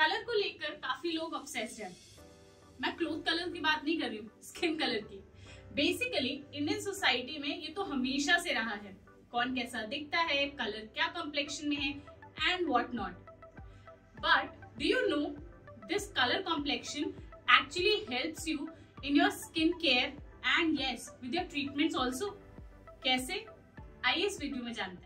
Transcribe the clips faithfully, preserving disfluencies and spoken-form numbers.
Colour को लेकर काफी लोग ऑब्सेस्ड हैं। मैं क्लोथ कलर की बात नहीं कर रही हूँ, स्किन कलर की। बेसिकली इंडियन सोसाइटी में ये तो हमेशा से रहा है, कौन कैसा दिखता है, कलर क्या कॉम्प्लेक्शन में है and what not. But do you know this colour complexion actually helps you in your skin care and yes with your treatments also. कैसे, आइए इस वीडियो में जानते हैं।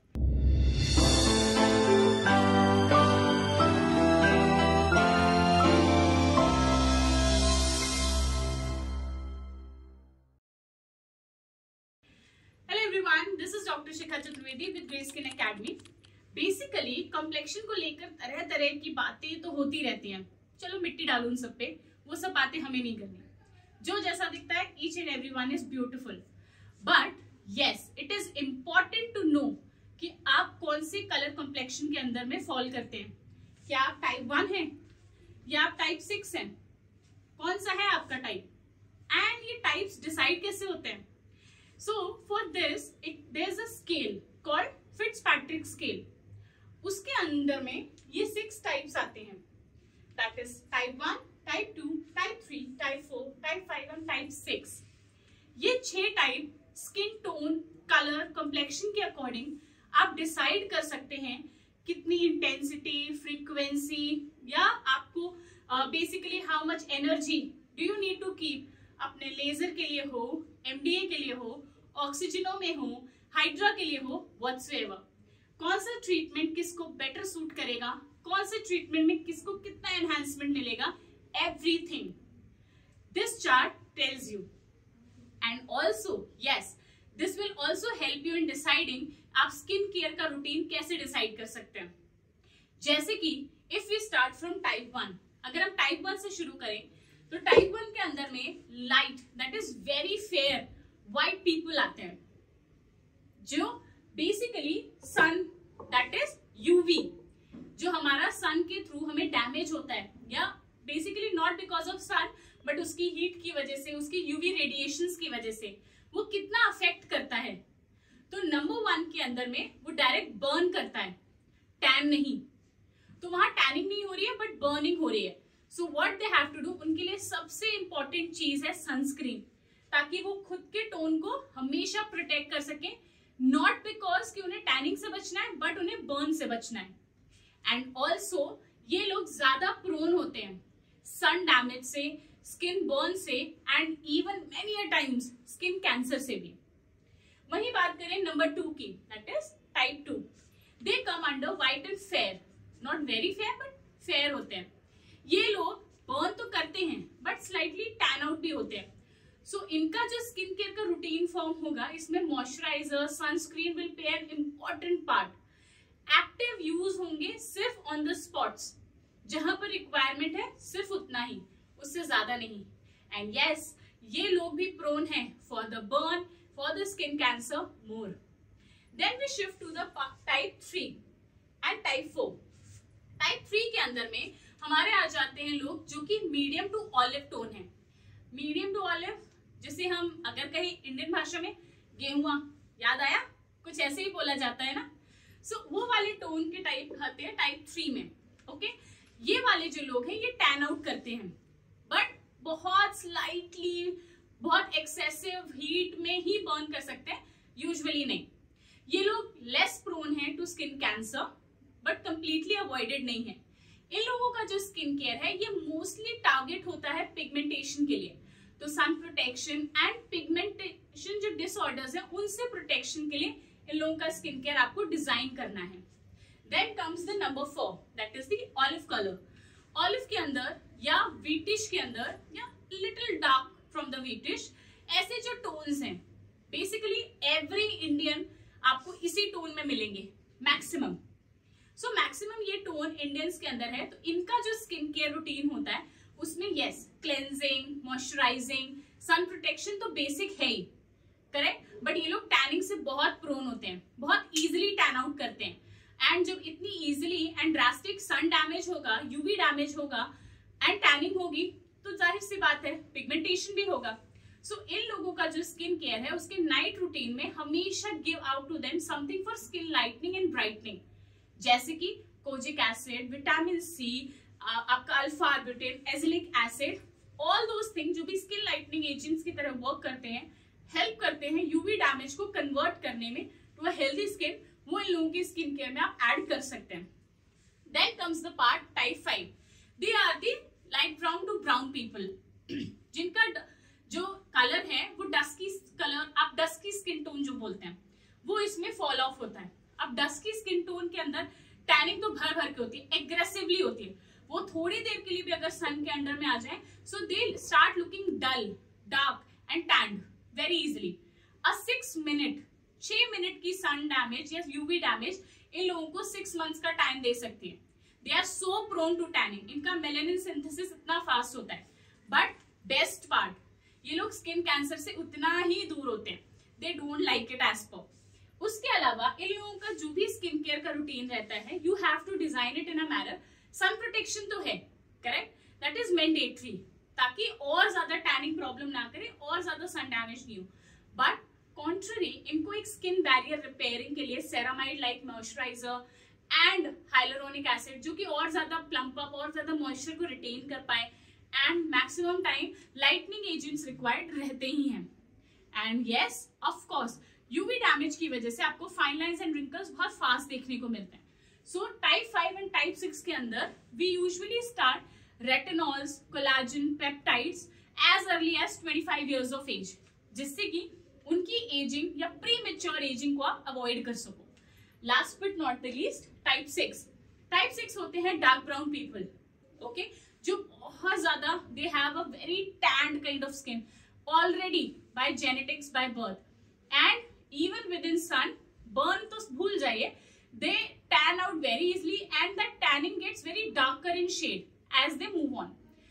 This is doctor Shikha Chaturvedi with grey skin academy. Basically complexion को लेकर तरह तरह की बातें तो होती रहती हैं। चलो मिट्टी डालो उन सब पे, वो सब बातें हमें नहीं करनी। जो जैसा दिखता है, each and everyone is beautiful, but yes it is important to know कि आप कौन से कलर कॉम्प्लेक्शन के अंदर में फॉल करते हैं। क्या आप टाइप वन हैं या आप टाइप सिक्स हैं? कौन सा है आपका टाइप? एंड ये टाइप्स डिसाइड कैसे होते हैं? So for this, it, there's a scale called Fitzpatrick scale. उसके अंदर में ये सिक्स टाइप्स आते हैं, that is type one, type two, type three, type four, type five and type six. ये छह type skin tone, colour, complexion के according आप डिसाइड कर सकते हैं कितनी इंटेंसिटी, फ्रीक्वेंसी या आपको basically how much energy do you need to keep. अपने लेजर के लिए हो, एमडीए के लिए हो, ऑक्सीजनो में हो, हाइड्रा के लिए हो, व्हाटसोएवर, कौन सा ट्रीटमेंट किसको बेटर सूट करेगा, कौन से ट्रीटमेंट में किसको कितना एनहांसमेंट मिलेगा, everything this chart tells you. And also yes this will also help you in deciding आप स्किन केयर का रूटीन कैसे डिसाइड कर सकते हैं। जैसे कि if we start from type one, अगर हम टाइप वन से शुरू करें तो टाइप वन के अंदर में light that is very fair white people आते हैं, जो basically sun that is UV, जो हमारा सन के थ्रू हमें डैमेज होता है, या basically not because of sun but उसकी हीट की वजह से, उसकी यूवी रेडिएशंस की वजह से वो कितना अफेक्ट करता है। तो नंबर वन के अंदर में वो डायरेक्ट बर्न करता है, टैन नहीं। तो वहां टैनिंग नहीं हो रही है बट बर्निंग हो रही है। So what they have to do, उनके लिए सबसे इंपॉर्टेंट चीज है सनस्क्रीन, ताकि वो खुद के टोन को हमेशा प्रोटेक्ट कर सके, नॉट बिकॉज कि उन्हें टैनिंग से बचना है बट उन्हें बर्न से बचना है। एंड ऑल्सो ये लोग ज्यादा प्रोन होते हैं सन डैमेज से, स्किन बर्न से and even many a times skin cancer से भी। वही बात करें नंबर टू की, that is type two. They come under white and fair, not very fair but fair होते हैं। ये लोग बर्न तो करते हैं बट स्लाइटली टैन आउट भी होते हैं। सो so, इनका जो स्किन केयर का रूटीन फॉर्म होगा, इसमें moisturiser, sunscreen will play an important part. Active use होंगे सिर्फ ऑन द स्पॉट्स, जहां पर रिक्वायरमेंट है सिर्फ उतना ही, उससे ज्यादा नहीं। एंड यस ये लोग भी प्रोन हैं for the burn, for the skin cancer more. Then we shift to the type three and type four. Type three के अंदर में हमारे आ जाते हैं लोग जो कि मीडियम टू ऑलिव टोन है। मीडियम टू ऑलिव जिसे हम अगर कहीं इंडियन भाषा में गेहुआ, याद आया, कुछ ऐसे ही बोला जाता है ना। सो so, वो वाले टोन के टाइप आते हैं टाइप थ्री में। Okay okay? ये वाले जो लोग हैं ये टैन आउट करते हैं बट बहुत स्लाइटली, बहुत एक्सेसिव हीट में ही बर्न कर सकते हैं, यूजुअली नहीं। ये लोग लेस प्रोन है to skin cancer but completely avoided नहीं है। इन लोगों का जो स्किन केयर है ये मोस्टली टारगेट होता है पिगमेंटेशन के लिए। तो सन प्रोटेक्शन एंड पिगमेंटेशन जो डिसऑर्डर्स हैं उनसे प्रोटेक्शन के लिए इन लोगों का स्किन केयर आपको डिजाइन करना है। Then comes the number four, that is the olive colour. Olive के अंदर या व्हीटिश के अंदर या little dark from the wheatish, ऐसे जो टोन्स हैं बेसिकली एवरी इंडियन आपको इसी टोन में मिलेंगे मैक्सिमम। सो मैक्सिमम ये टोन इंडियंस के अंदर है। तो इनका जो स्किन केयर रूटीन होता है उसमें yes cleansing, moisturising, sun protection तो बेसिक है ही, करेक्ट। बट ये लोग टैनिंग से बहुत प्रोन होते हैं, बहुत इजीली टैन आउट करते हैं। एंड जब इतनी easily and drastic sun damage होगा, यूवी डैमेज होगा एंड टैनिंग होगी, तो जाहिर सी बात है पिगमेंटेशन भी होगा। सो so, इन लोगों का जो स्किन केयर है उसके नाइट रूटीन में हमेशा give out to them something for skin lightening and brightening, जैसे कि कोजिक एसिड, विटामिन सी, आपका alpha arbutin, azelaic acid, all those thing जो भी स्किन लाइटनिंग एजेंट्स की तरह वर्क करते हैं, हेल्प करते हैं यूवी डैमेज को कन्वर्ट करने में टू अ हेल्दी स्किन, वो इन लोगों की स्किन केयर में आप ऐड कर सकते हैं. Then comes the part type five. They are the light brown to brown people, जिनका जो कलर है वो डस्की कलर, आप डस्की स्किन टोन जो बोलते हैं, वो इसमें फॉल ऑफ होता है. अब डस्की स्किन टोन के अंदर टैनिंग तो भर भर के होती है, एग्रेसिवली होती है. वो थोड़ी देर के लिए भी अगर सन के अंडर में आ जाए, so they start looking dull, dark and tanned very easily. A six minute छह मिनट की सन डैमेज या यूवी डैमेज इन लोगों को सिक्स मंथ्स का टाइम दे सकती है. They are so prone to tanning. इनका मेलेनिन सिंथेसिस इतना फास्ट होता है. बट बेस्ट पार्ट, ये लोग स्किन कैंसर से उतना ही दूर होते हैं. They don't like it as per. उसके अलावा इन लोगों का जो भी स्किन केयर का रूटीन रहता है, you have to design it in a manner. Sun protection तो है, करेक्ट, दैट इज मैंडेटरी, ताकि और ज्यादा टैनिंग प्रॉब्लम ना करे, और ज्यादा सन डैमेज नहीं हो. बट कॉन्ट्ररी, इनको एक स्किन बैरियर रिपेयरिंग के लिए ceramide like moisturiser and hyaluronic acid, जो कि और ज्यादा प्लम्प अप और ज्यादा मॉइस्चर को रिटेन कर पाए, and maximum time lightening agents required रहते ही हैं. And yes, of course, UV damage की वजह से आपको फाइन लाइंस एंड रिंकल्स बहुत फास्ट देखने को मिलते हैं. So type five and type six के अंदर we usually start retinols, collagen, peptides as early age twenty five years of age, जिससे कि उनकी एजिंग या प्री मेच्योर एजिंग को आप अवॉइड कर सको. Last but not the least, type six. Type six होते हैं डार्क ब्राउन पीपल, ओके, जो बहुत ज्यादा they have a very tanned kind of skin already by genetics, by birth, and even within sun, burn तो भूल जाइए, they tan out very easily and that tanning gets very darker in shade as they move on.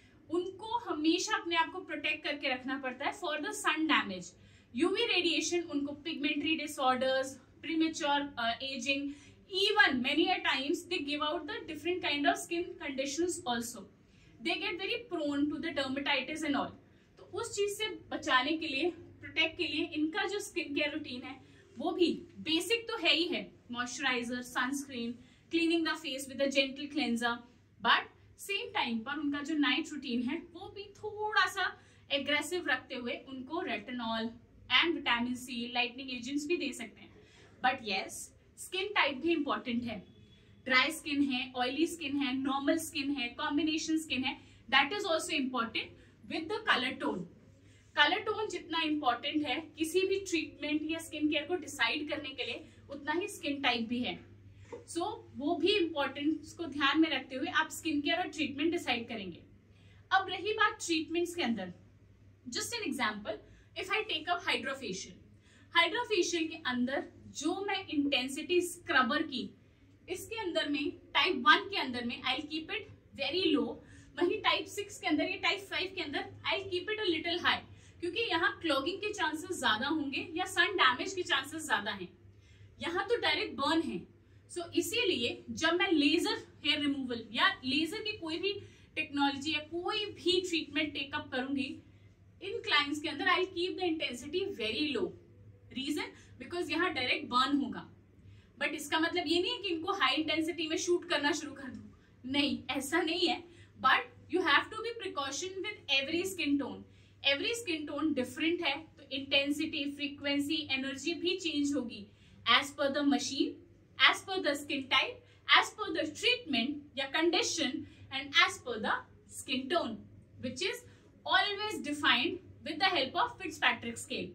उनको हमेशा अपने आप को protect करके रखना पड़ता है for the sun damage. UV radiation उनको pigmentary disorders, premature ageing, even many a times they give out the different kind of skin conditions also. They get very prone to the dermatitis and all. तो उस चीज से बचाने के लिए, protect के लिए, इनका जो स्किन केयर रूटीन है वो भी बेसिक तो है ही है. Moisturiser, sunscreen, cleaning the face with a gentle cleanser, but same time पर उनका जो नाइट रूटीन है वो भी थोड़ा सा एग्रेसिव रखते हुए उनको retinol and vitamin C, lightening agents भी दे सकते हैं. बट यस, स्किन टाइप भी इंपॉर्टेंट है. ड्राई स्किन है, ऑयली स्किन है, नॉर्मल स्किन है, कॉम्बिनेशन स्किन है, that is also important with the colour tone. Colour tone जितना इंपॉर्टेंट है किसी भी ट्रीटमेंट या स्किन केयर को डिसाइड करने के लिए, उतना ही स्किन टाइप भी है. सो so, वो भी इम्पोर्टेंस को ध्यान में रखते हुए आप स्किन केयर और ट्रीटमेंट डिसाइड करेंगे. अब रही बात ट्रीटमेंट्स के अंदर, just an example, if I take up hydrofacial. Hydrofacial के अंदर जो मैं इंटेंसिटी स्क्रबर की, इसके अंदर में टाइप वन के अंदर में I keep it very low, वही टाइप सिक्स के अंदर या टाइप फाइव के अंदर I keep it a little high, क्योंकि यहाँ क्लॉगिंग के चांसेस ज्यादा होंगे या सन डैमेज के चांसेस ज्यादा हैं. यहाँ तो डायरेक्ट बर्न है. सो so, इसीलिए जब मैं लेजर हेयर रिमूवल या लेजर की कोई भी टेक्नोलॉजी या कोई भी ट्रीटमेंट टेकअप करूंगी, इन क्लाइंट्स के अंदर I keep the intensity very low. Reason, because यहाँ डायरेक्ट बर्न होगा. बट इसका मतलब ये नहीं है कि इनको हाई इंटेंसिटी में शूट करना शुरू कर दो, नहीं, ऐसा नहीं है. But you have to be precaution with every skin tone. Every skin tone different है, तो इंटेंसिटी, फ्रीक्वेंसी, एनर्जी भी चेंज होगी as per the machine, as per the skin type, as per the treatment या condition, and as per the skin tone, which is always defined with the help of Fitzpatrick scale.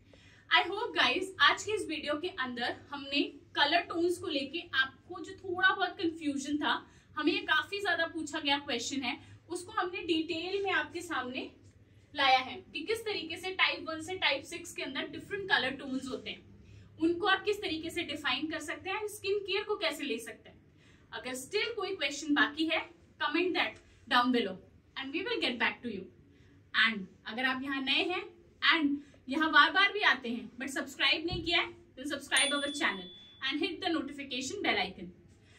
I hope guys आज के इस video के अंदर हमने colour tones को लेके आपको जो थोड़ा बहुत कंफ्यूजन था, हमें ये काफी ज्यादा पूछा गया क्वेश्चन है, उसको हमने डिटेल में आपके सामने लाया है कि किस तरीके से टाइप वन से टाइप सिक्स के अंदर डिफरेंट कलर टोन्स होते हैं, उनको आप किस तरीके से डिफाइन कर सकते हैं, स्किन केयर को कैसे ले सकते हैं. अगर स्टिल कोई क्वेश्चन बाकी है, comment that down below and we will get back to you. एंड अगर आप यहाँ नए हैं एंड यहाँ बार बार भी आते हैं बट सब्सक्राइब नहीं किया है, तो subscribe our channel and hit the notification bell icon.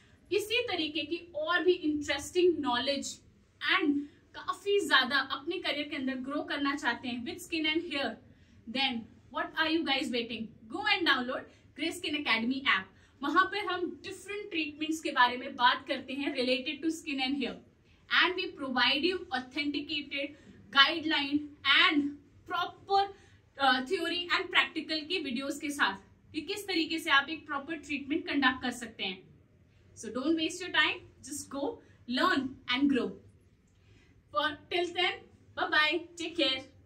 इसी तरीके की और भी इंटरेस्टिंग नॉलेज एंड काफी ज्यादा अपने करियर के अंदर ग्रो करना चाहते हैं with skin and hair, then what are you guys waiting? Go and download grey skin academy app. वहां पर हम डिफरेंट ट्रीटमेंट्स के बारे में बात करते हैं related to skin and hair. and we provide you authenticated guideline and proper uh, theory and practical की videos के साथ कि किस तरीके से आप एक proper treatment conduct कर सकते हैं. So don't waste your time, just go learn and grow. For till then, bye bye, take care.